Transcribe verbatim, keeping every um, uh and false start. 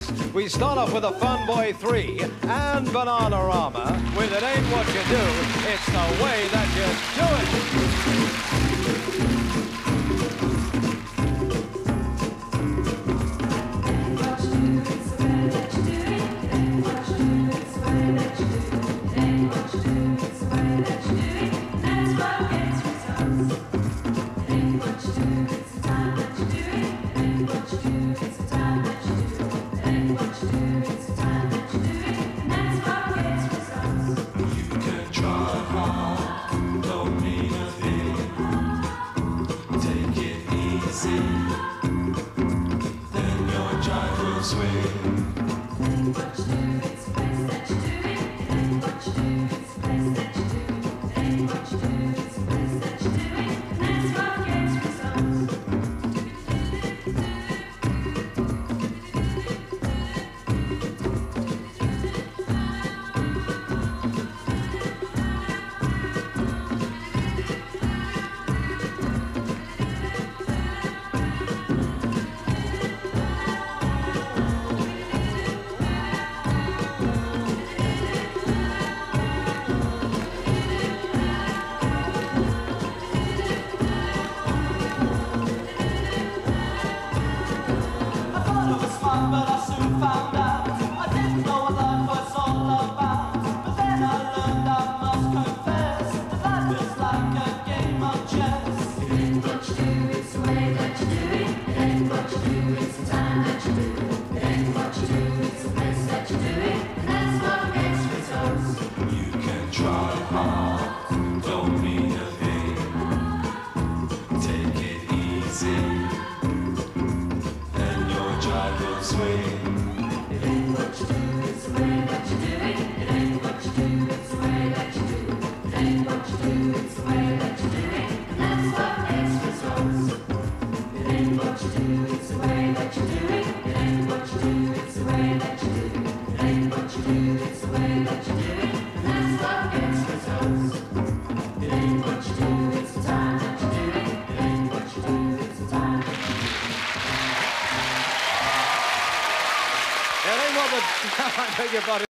We start off with a Fun Boy three and Bananarama with It Ain't What You Do, It's the Way That You Do It. Then your drive will swing. It ain't what you do, it's the place that you do it. It ain't what you do, it's the place that you do it. It ain't what you do, it's the place that you do it. And that's what gets results. But I soon found out I didn't know what life was all about. But then I learned, I must confess, that life is like a game of chess. It ain't what you do, it's the way that you do it. It ain't what you do, it's the time that you do it. It ain't what you do, it's the place that you do it. And that's what gets results. You can try hard, don't mean a thing. Take it easy, swing. It ain't what you do, it's the way that you do it. It ain't what you do, it's the way that you do it. It ain't what you do, it's the way that you do it. And that's what gets results. It ain't what you do, it's the way that you do it. It ain't what you do, it's the way that you do it. It ain't what you do, it's the way that you do it. And that's what gets results. It ain't what you do, it's the time that you do it. It ain't what you do, it's the time that you do it. It ain't what the... I beg your pardon.